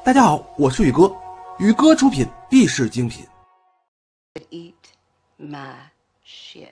大家好，我是宇哥，宇哥出品必是精品。 Eat my shit.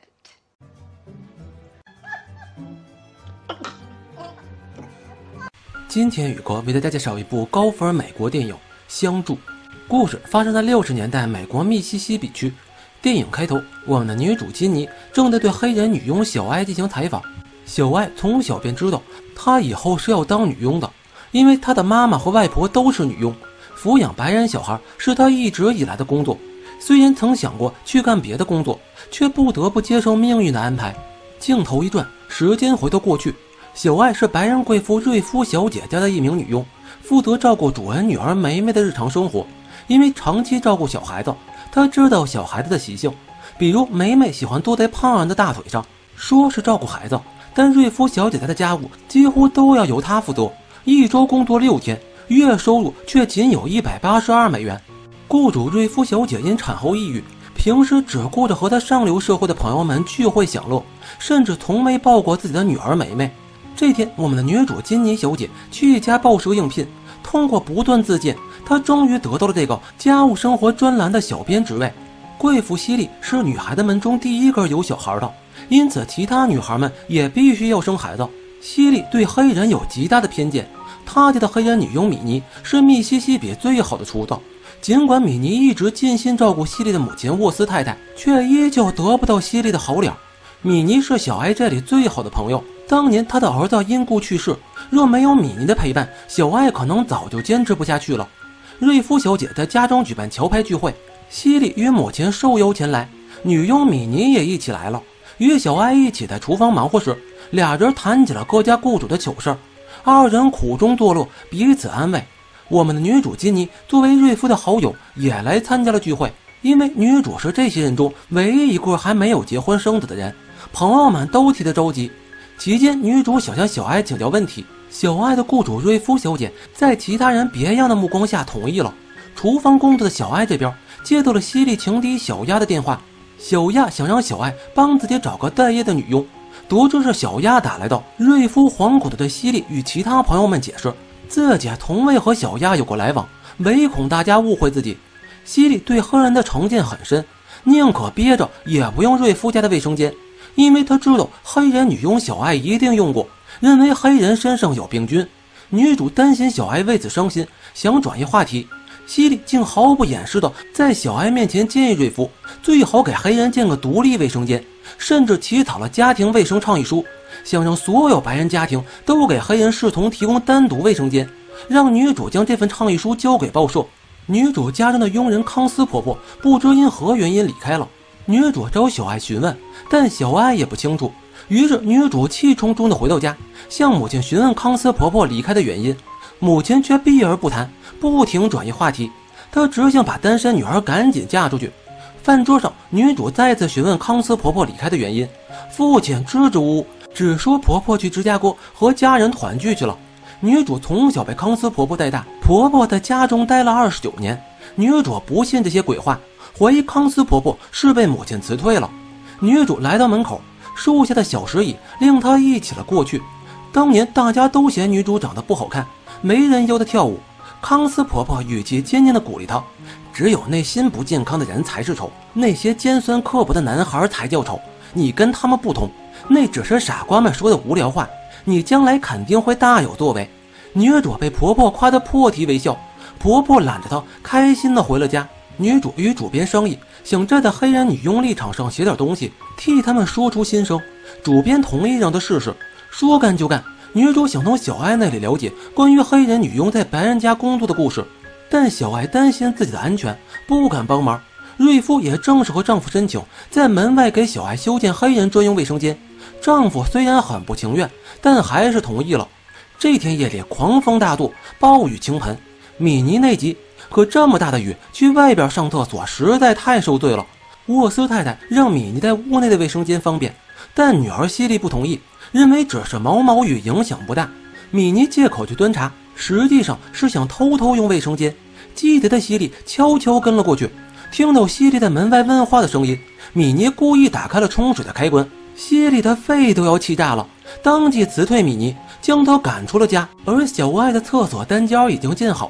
今天宇哥为大家介绍一部高分美国电影《相助》，故事发生在60年代美国密西西比区。电影开头，我们的女主金妮正在对黑人女佣小艾进行采访。小艾从小便知道她以后是要当女佣的，因为她的妈妈和外婆都是女佣，抚养白人小孩是她一直以来的工作。虽然曾想过去干别的工作，却不得不接受命运的安排。镜头一转，时间回到过去，小艾是白人贵妇瑞夫小姐家的一名女佣，负责照顾主人女儿梅梅的日常生活。因为长期照顾小孩子，她知道小孩子的习性，比如梅梅喜欢坐在胖人的大腿上，说是照顾孩子，但瑞夫小姐家的家务几乎都要由她负责，一周工作6天，月收入却仅有182美元。雇主瑞夫小姐因产后抑郁，平时只顾着和她上流社会的朋友们聚会享乐，甚至从没抱过自己的女儿梅梅。这天，我们的女主金妮小姐去一家报社应聘，通过不断自荐，她终于得到了这个家务生活专栏的小编职位。贵妇西莉是女孩子们中第一个有小孩的，因此其他女孩们也必须要生孩子。西莉对黑人有极大的偏见，她家的黑人女佣米妮是密西西比最好的厨子。尽管米妮一直尽心照顾西莉的母亲沃斯太太，却依旧得不到西莉的好脸。米妮是小艾这里最好的朋友，当年他的儿子因故去世，若没有米妮的陪伴，小艾可能早就坚持不下去了。瑞夫小姐在家中举办桥牌聚会，西莉与母亲受邀前来，女佣米妮也一起来了。与小艾一起在厨房忙活时，俩人谈起了各家雇主的糗事，二人苦中作乐，彼此安慰。我们的女主金妮作为瑞夫的好友也来参加了聚会，因为女主是这些人中唯一一个还没有结婚生子的人，朋友们都替她着急。期间，女主想向小艾请教问题，小艾的雇主瑞夫小姐在其他人别样的目光下同意了。厨房工作的小艾这边接到了犀利情敌小丫的电话，小丫想让小艾帮自己找个待业的女佣。得知是小丫打来的，瑞夫惶恐地对犀利与其他朋友们解释，自己从未和小丫有过来往，唯恐大家误会自己。犀利对黑人的成见很深，宁可憋着也不用瑞夫家的卫生间，因为他知道黑人女佣小艾一定用过，认为黑人身上有病菌。女主担心小艾为此伤心，想转移话题，犀利竟毫不掩饰地在小艾面前建议瑞夫最好给黑人建个独立卫生间，甚至起草了家庭卫生倡议书，想让所有白人家庭都给黑人视同提供单独卫生间，让女主将这份倡议书交给报社。女主家中的佣人康斯婆婆不知因何原因离开了，女主找小艾询问，但小艾也不清楚。于是女主气冲冲地回到家，向母亲询问康斯婆婆离开的原因，母亲却避而不谈，不停转移话题。她只想把单身女儿赶紧嫁出去。饭桌上，女主再次询问康斯婆婆离开的原因，父亲支支吾吾，只说婆婆去芝加哥和家人团聚去了。女主从小被康斯婆婆带大，婆婆在家中待了29年。女主不信这些鬼话，怀疑康斯婆婆是被母亲辞退了。女主来到门口，树下的小石椅令她忆起了过去。当年大家都嫌女主长得不好看，没人邀她跳舞。康斯婆婆语气坚定地鼓励她，只有内心不健康的人才是丑，那些尖酸刻薄的男孩才叫丑，你跟他们不同，那只是傻瓜们说的无聊话，你将来肯定会大有作为。女主被婆婆夸得破涕为笑，婆婆揽着她开心地回了家。女主与主编商议，想站在黑人女佣立场上写点东西，替他们说出心声。主编同意让她试试，说干就干。女主想从小艾那里了解关于黑人女佣在白人家工作的故事，但小艾担心自己的安全，不敢帮忙。瑞夫也正式和丈夫申请在门外给小艾修建黑人专用卫生间，丈夫虽然很不情愿，但还是同意了。这天夜里狂风大作，暴雨倾盆，米妮内急，可这么大的雨去外边上厕所实在太受罪了。沃斯太太让米妮在屋内的卫生间方便，但女儿西莉不同意，认为只是毛毛雨，影响不大。米妮借口去端茶，实际上是想偷偷用卫生间。记得的西莉悄悄跟了过去，听到西莉在门外问话的声音，米妮故意打开了冲水的开关，西莉的肺都要气炸了，当即辞退米妮，将她赶出了家。而小艾的厕所单间已经建好了，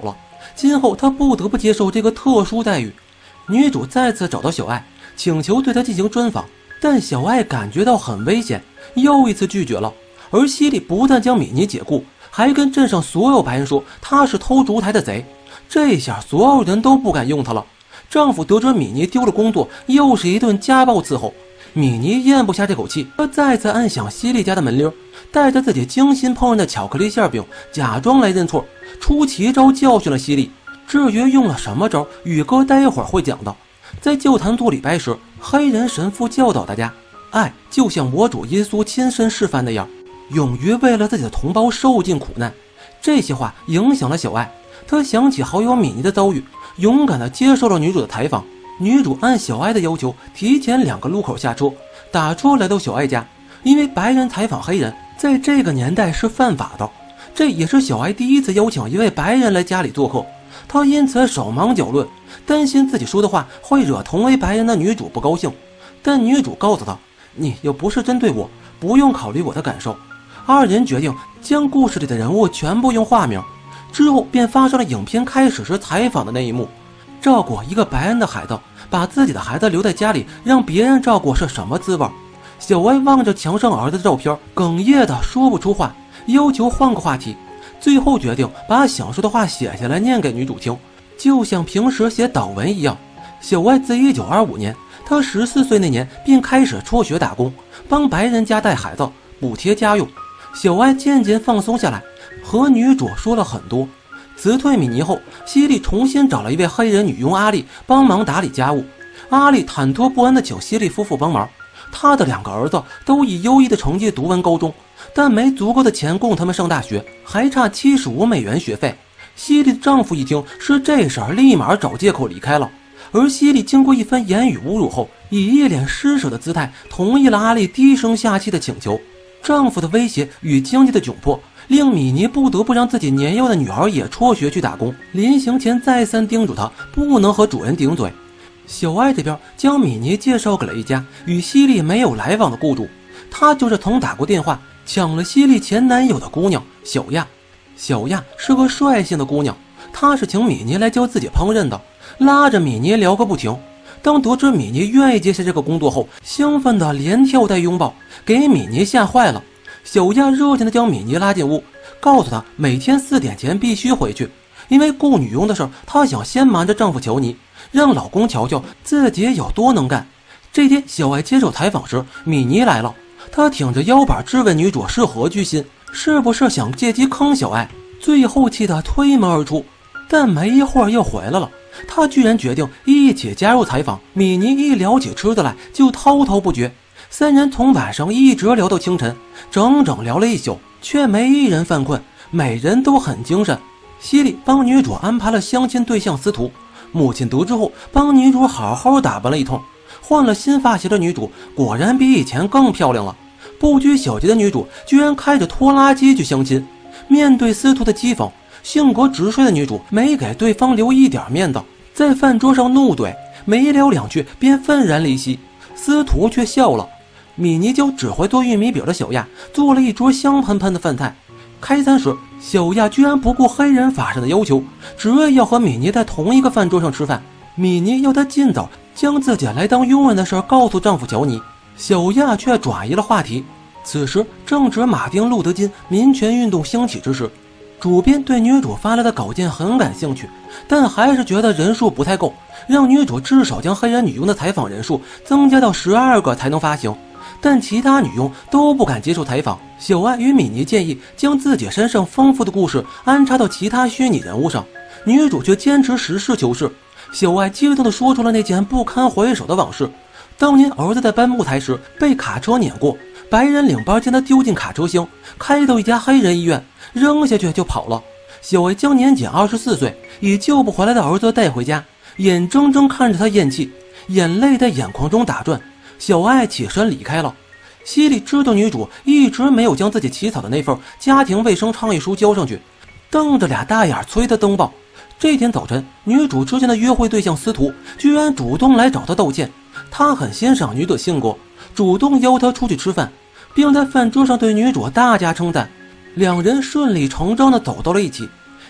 今后她不得不接受这个特殊待遇。女主再次找到小爱，请求对她进行专访，但小爱感觉到很危险，又一次拒绝了。而西莉不但将米妮解雇，还跟镇上所有白人说她是偷烛台的贼，这下所有人都不敢用她了。丈夫得知米妮丢了工作，又是一顿家暴伺候，米妮咽不下这口气，她再次按响西莉家的门铃，带着自己精心烹饪的巧克力馅饼，假装来认错，出奇招教训了西莉。至于用了什么招，宇哥待会儿会讲的。在教堂做礼拜时，黑人神父教导大家，爱就像我主耶稣亲身示范那样，勇于为了自己的同胞受尽苦难。这些话影响了小爱，她想起好友米妮的遭遇，勇敢地接受了女主的采访。女主按小爱的要求，提前2个路口下车，打车来到小爱家。因为白人采访黑人在这个年代是犯法的，这也是小爱第一次邀请一位白人来家里做客。她因此手忙脚乱，担心自己说的话会惹同为白人的女主不高兴。但女主告诉她，你又不是针对我，不用考虑我的感受。二人决定将故事里的人物全部用化名，之后便发生了影片开始时采访的那一幕。照顾一个白人的孩子，把自己的孩子留在家里让别人照顾是什么滋味？小爱望着墙上儿子的照片，哽咽的说不出话，要求换个话题。最后决定把想说的话写下来念给女主听，就像平时写祷文一样。小爱自1925年，她14岁那年便开始辍学打工，帮白人家带孩子，补贴家用。小爱渐渐放松下来，和女主说了很多。辞退米妮后，西莉重新找了一位黑人女佣阿丽帮忙打理家务。阿丽忐忑不安地请西莉夫妇帮忙。她的2个儿子都以优异的成绩读完高中，但没足够的钱供他们上大学，还差75美元学费。西莉的丈夫一听是这事儿，立马找借口离开了。而西莉经过一番言语侮辱后，以一脸施舍的姿态同意了阿丽低声下气的请求。丈夫的威胁与经济的窘迫令米妮不得不让自己年幼的女儿也辍学去打工。临行前再三叮嘱她不能和主人顶嘴。小爱这边将米妮介绍给了一家与西莉没有来往的雇主，她就是曾打过电话抢了西莉前男友的姑娘小亚。小亚是个率性的姑娘，她是请米妮来教自己烹饪的，拉着米妮聊个不停。当得知米妮愿意接下这个工作后，兴奋的连跳带拥抱，给米妮吓坏了。小亚热情地将米妮拉进屋，告诉她每天4点前必须回去，因为雇女佣的事她想先瞒着丈夫乔尼，让老公瞧瞧自己有多能干。这天小爱接受采访时，米妮来了，她挺着腰板质问女主是何居心，是不是想借机坑小爱，最后气得推门而出。但没一会儿又回来了，她居然决定一起加入采访。米妮一聊起吃的来就滔滔不绝，3人从晚上一直聊到清晨，整整聊了1宿，却没一人犯困，每人都很精神。西莉帮女主安排了相亲对象司徒，母亲得知后帮女主好好打扮了一通。换了新发型的女主果然比以前更漂亮了。不拘小节的女主居然开着拖拉机去相亲。面对司徒的讥讽，性格直率的女主没给对方留一点面子，在饭桌上怒怼，没聊2句便愤然离席。司徒却笑了。米妮就只会做玉米饼的小亚做了一桌香喷喷的饭菜。开餐时，小亚居然不顾黑人法上的要求，执意要和米妮在同一个饭桌上吃饭。米妮要她尽早将自己来当佣人的事告诉丈夫乔尼，小亚却转移了话题。此时正值马丁路德金民权运动兴起之时，主编对女主发来的稿件很感兴趣，但还是觉得人数不太够，让女主至少将黑人女佣的采访人数增加到12个才能发行。但其他女佣都不敢接受采访。小爱与米妮建议将自己身上丰富的故事安插到其他虚拟人物上，女主却坚持实事求是。小爱激动地说出了那件不堪回首的往事：当年儿子在搬木材时被卡车碾过，白人领班将他丢进卡车厢，开到一家黑人医院，扔下去就跑了。小爱将年仅24岁已救不回来的儿子带回家，眼睁睁看着他咽气，眼泪在眼眶中打转。小爱起身离开了。西莉知道女主一直没有将自己起草的那份家庭卫生倡议书交上去，瞪着俩大眼催她登报。这天早晨，女主之前的约会对象司徒居然主动来找她道歉。他很欣赏女主性格，主动邀她出去吃饭，并在饭桌上对女主大加称赞。2人顺理成章地走到了一起。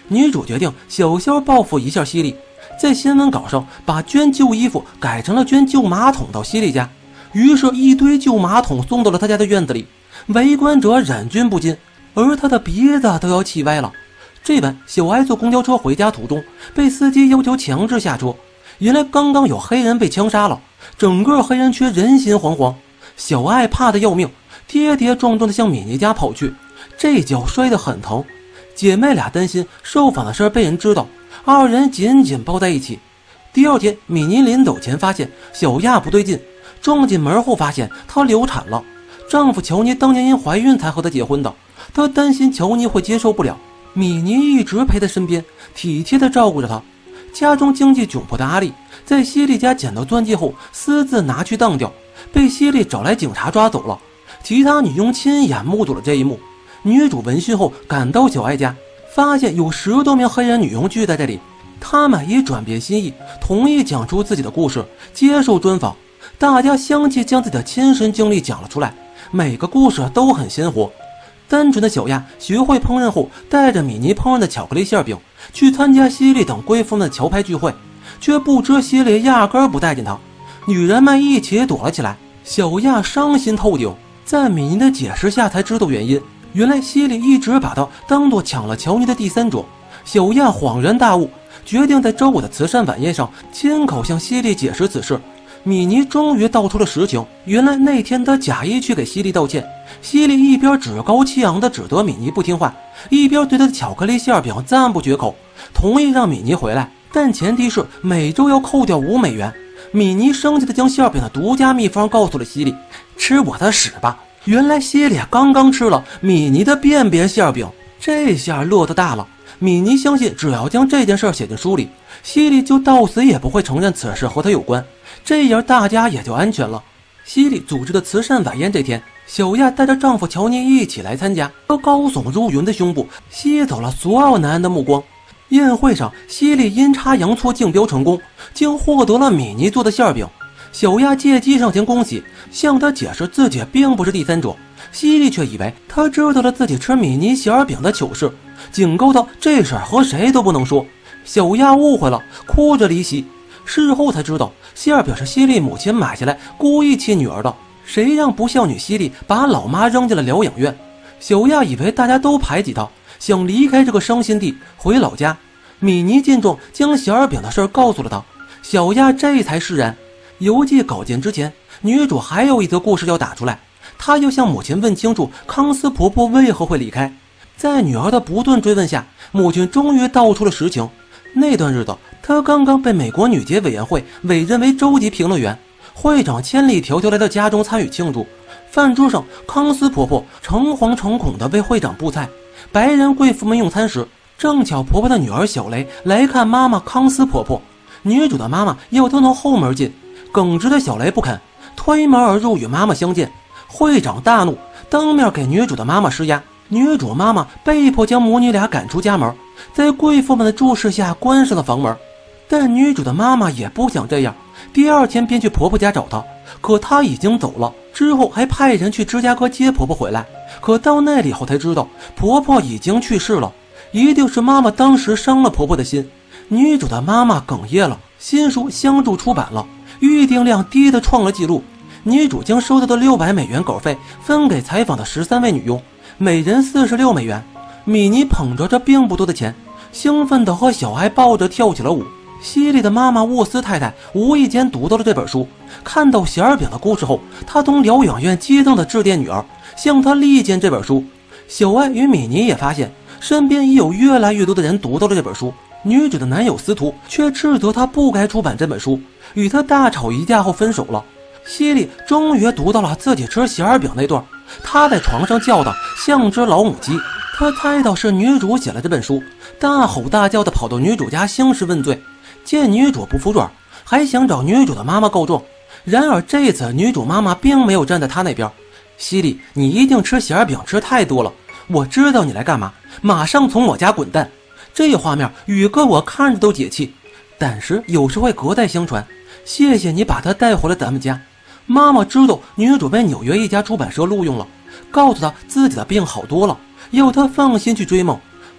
女主决定小小报复一下西里，在新闻稿上把捐旧衣服改成了捐旧马桶到西里家。于是，一堆旧马桶送到了他家的院子里，围观者忍俊不禁，而他的鼻子都要气歪了。这晚，小艾坐公交车回家途中，被司机要求强制下车。原来刚刚有黑人被枪杀了，整个黑人区人心惶惶。小艾怕得要命，跌跌撞撞地向米妮家跑去，这脚摔得很疼。姐妹俩担心受访的事被人知道，二人紧紧抱在一起。第二天，米妮临走前发现小亚不对劲，撞进门后发现她流产了。丈夫乔尼当年因怀孕才和她结婚的，她担心乔尼会接受不了。米妮一直陪在身边，体贴地照顾着她。家中经济窘迫的阿丽在西利家捡到钻戒后私自拿去当掉，被西利找来警察抓走了。其他女佣亲眼目睹了这一幕。女主闻讯后赶到小艾家，发现有10多名黑人女佣聚在这里。他们已转变心意，同意讲出自己的故事，接受专访。大家相继将自己的亲身经历讲了出来，每个故事都很鲜活。单纯的小亚学会烹饪后，带着米妮烹饪的巧克力馅饼去参加西利等贵妇们的桥牌聚会，却不知西利压根儿不待见她。女人们一起躲了起来，小亚伤心透顶，在米妮的解释下才知道原因。原来西利一直把她当作抢了乔尼的第三者。小亚恍然大悟，决定在周五的慈善晚宴上亲口向西利解释此事。米妮终于道出了实情，原来那天她假意去给西利道歉，西利一边趾高气扬地指责米妮不听话，一边对她的巧克力馅饼赞不绝口，同意让米妮回来，但前提是每周要扣掉5美元。米妮生气地将馅饼的独家秘方告诉了西利，吃我的屎吧！原来西利刚刚吃了米妮的便便馅饼，这下乐得大了。米妮相信只要将这件事写进书里，西利就到死也不会承认此事和他有关，这样大家也就安全了。西利组织的慈善晚宴这天，小亚带着丈夫乔尼一起来参加，她高耸入云的胸部吸走了所有男人的目光。宴会上，西利阴差阳错竞标成功，竟获得了米妮做的馅饼。小亚借机上前恭喜，向他解释自己并不是第三者。西利却以为他知道了自己吃米妮馅饼的糗事，警告道这事儿和谁都不能说。小亚误会了，哭着离席。事后才知道，馅饼是西利母亲买下来故意气女儿的，谁让不孝女西利把老妈扔进了疗养院。小亚以为大家都排挤她，想离开这个伤心地回老家。米妮见状，将馅饼的事告诉了她，小亚这才释然。邮寄稿件之前，女主还有一则故事要打出来，她要向母亲问清楚康斯婆婆为何会离开。在女儿的不断追问下，母亲终于道出了实情。那段日子，她刚刚被美国女洁委员会委任为州级评论员，会长千里迢迢来到家中参与庆祝。饭桌上，康斯婆婆诚惶诚恐地为会长布菜。白人贵妇们用餐时，正巧婆婆的女儿小雷来看妈妈康斯婆婆，女主的妈妈要她从后门进，耿直的小雷不肯，推门而入与妈妈相见。会长大怒，当面给女主的妈妈施压。女主妈妈被迫将母女俩赶出家门，在贵妇们的注视下关上了房门。但女主的妈妈也不想这样，第二天便去婆婆家找她，可她已经走了。之后还派人去芝加哥接婆婆回来，可到那里后才知道婆婆已经去世了，一定是妈妈当时伤了婆婆的心。女主的妈妈哽咽了，新书相助出版了，预订量低得创了纪录。女主将收到的600美元稿费分给采访的13位女佣，每人46美元。米妮捧着这并不多的钱，兴奋地和小艾抱着跳起了舞。西利的妈妈沃斯太太无意间读到了这本书，看到馅饼的故事后，她从疗养院激动地致电女儿，向她力荐这本书。小艾与米妮也发现，身边已有越来越多的人读到了这本书。女主的男友司徒却斥责她不该出版这本书，与她大吵一架后分手了。西利终于读到了自己吃馅饼那段，她在床上叫道像只老母鸡。她猜到是女主写了这本书，大吼大叫地跑到女主家兴师问罪。见女主不服软，还想找女主的妈妈告状。然而这次女主妈妈并没有站在她那边。西利，你一定吃馅饼吃太多了，我知道你来干嘛，马上从我家滚蛋。这画面宇哥我看着都解气，但是有时会隔代相传，谢谢你把她带回了咱们家。妈妈知道女主被纽约一家出版社录用了，告诉她自己的病好多了，要她放心去追梦。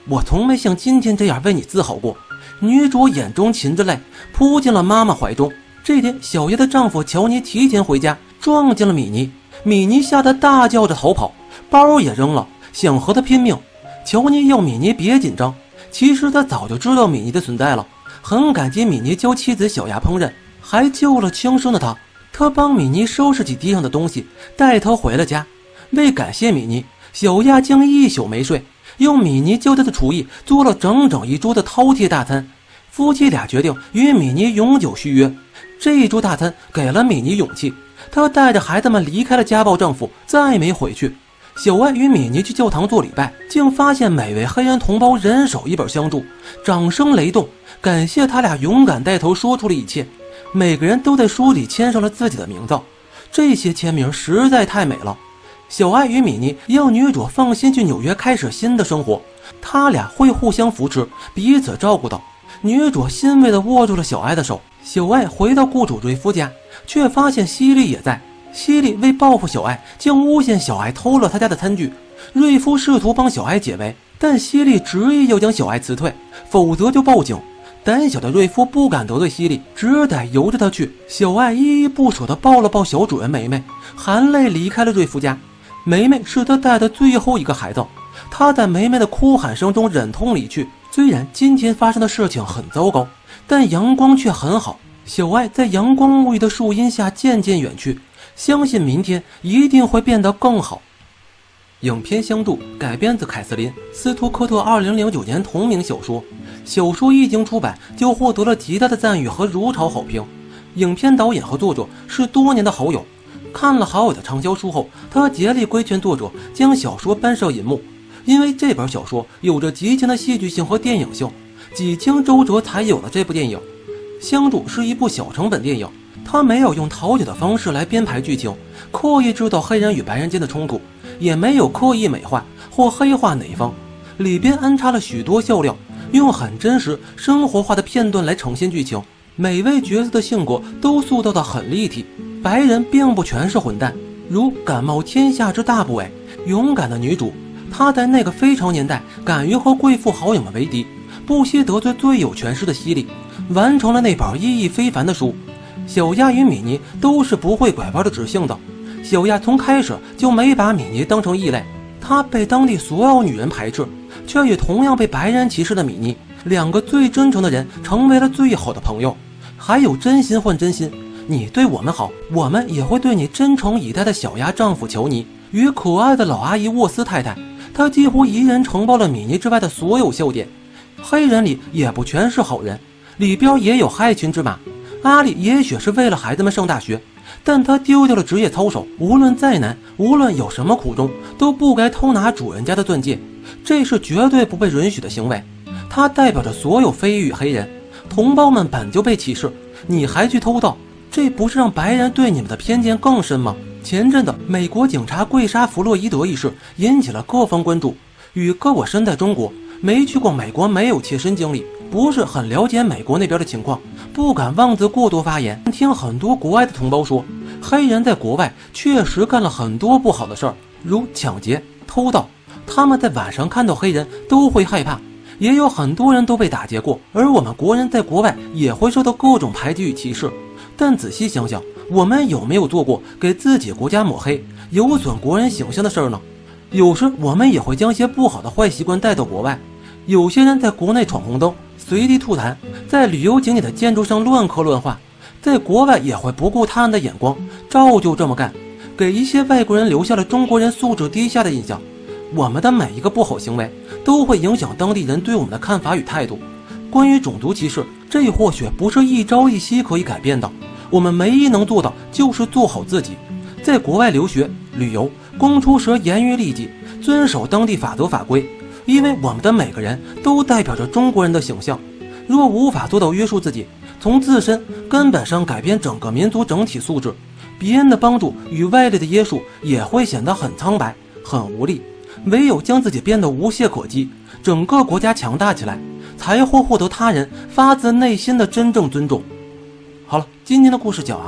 我从没像今天这样为你自豪过。女主眼中噙着泪，扑进了妈妈怀中。这天，小叶的丈夫乔尼提前回家，撞见了米妮。米妮吓得大叫着逃跑，包也扔了，想和她拼命。乔尼要米妮别紧张，其实他早就知道米妮的存在了，很感激米妮教妻子小芽烹饪，还救了轻生的他。他帮米妮收拾起地上的东西，带她回了家。为感谢米妮，小亚竟一宿没睡，用米妮教他的厨艺做了整整一桌的饕餮大餐。夫妻俩决定与米妮永久续约。这一桌大餐给了米妮勇气，她带着孩子们离开了家暴丈夫，再没回去。小艾与米妮去教堂做礼拜，竟发现每位黑人同胞人手一本相助，掌声雷动，感谢他俩勇敢带头说出了一切。每个人都在书里签上了自己的名字，这些签名实在太美了。小艾与米妮让女主放心去纽约开始新的生活，他俩会互相扶持，彼此照顾到。女主欣慰地握住了小艾的手。小艾回到雇主瑞夫家，却发现西莉也在。西莉为报复小艾，竟诬陷小艾偷了他家的餐具。瑞夫试图帮小艾解围，但西莉执意要将小艾辞退，否则就报警。胆小的瑞夫不敢得罪西莉，只得由着他去。小艾依依不舍地抱了抱小主人梅梅，含泪离开了瑞夫家。梅梅是他带的最后一个孩子，他在梅梅的哭喊声中忍痛离去。虽然今天发生的事情很糟糕，但阳光却很好。小艾在阳光沐浴的树荫下渐渐远去，相信明天一定会变得更好。影片相助改编自凯瑟琳·斯图科特2009年同名小说，小说一经出版就获得了极大的赞誉和如潮好评。影片导演和作者是多年的好友，看了好友的畅销书后，他竭力规劝作者将小说搬上银幕，因为这本小说有着极强的戏剧性和电影性，几经周折才有了这部电影。相助是一部小成本电影，他没有用讨解的方式来编排剧情，刻意制造黑人与白人间的冲突，也没有刻意美化或黑化哪一方，里边安插了许多笑料，用很真实生活化的片段来呈现剧情，每位角色的性格都塑造得很立体。白人并不全是混蛋，如敢冒天下之大不韪，勇敢的女主，她在那个非常年代敢于和贵妇好友们为敌，不惜得罪最有权势的西莉，完成了那本意义非凡的书。小亚与米妮都是不会拐弯的直性的，小亚从开始就没把米妮当成异类，她被当地所有女人排斥，却与同样被白人歧视的米妮，两个最真诚的人成为了最好的朋友。还有真心换真心，你对我们好，我们也会对你真诚以待的小亚丈夫乔尼与可爱的老阿姨沃斯太太，她几乎一人承包了米妮之外的所有笑点。黑人里也不全是好人，里边也有害群之马。阿里也许是为了孩子们上大学，但他丢掉了职业操守，无论再难，无论有什么苦衷，都不该偷拿主人家的钻戒，这是绝对不被允许的行为。他代表着所有非裔与黑人同胞们，本就被歧视，你还去偷盗，这不是让白人对你们的偏见更深吗？前阵子美国警察跪杀弗洛伊德一事引起了各方关注。宇哥我身在中国，没去过美国，没有切身经历，不是很了解美国那边的情况，不敢妄自过多发言。听很多国外的同胞说，黑人在国外确实干了很多不好的事儿，如抢劫、偷盗，他们在晚上看到黑人都会害怕，也有很多人都被打劫过。而我们国人在国外也会受到各种排挤与歧视，但仔细想想，我们有没有做过给自己国家抹黑、有损国人形象的事儿呢？有时我们也会将些不好的坏习惯带到国外，有些人在国内闯红灯、随地吐痰，在旅游景点的建筑上乱刻乱画，在国外也会不顾他人的眼光，照旧这么干，给一些外国人留下了中国人素质低下的印象。我们的每一个不好行为都会影响当地人对我们的看法与态度。关于种族歧视，这或许不是一朝一夕可以改变的，我们唯一能做的就是做好自己，在国外留学、旅游，公出时严于律己，遵守当地法则法规，因为我们的每个人都代表着中国人的形象。若无法做到约束自己，从自身根本上改变整个民族整体素质，别人的帮助与外力的约束也会显得很苍白、很无力。唯有将自己变得无懈可击，整个国家强大起来，才会获得他人发自内心的真正尊重。好了，今天的故事讲完了，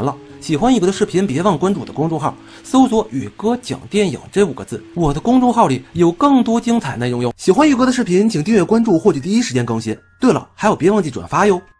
喜欢宇哥的视频，别忘关注我的公众号，搜索“宇哥讲电影”这5个字。我的公众号里有更多精彩内容哟。喜欢宇哥的视频，请订阅关注，获取第一时间更新。对了，还有别忘记转发哟。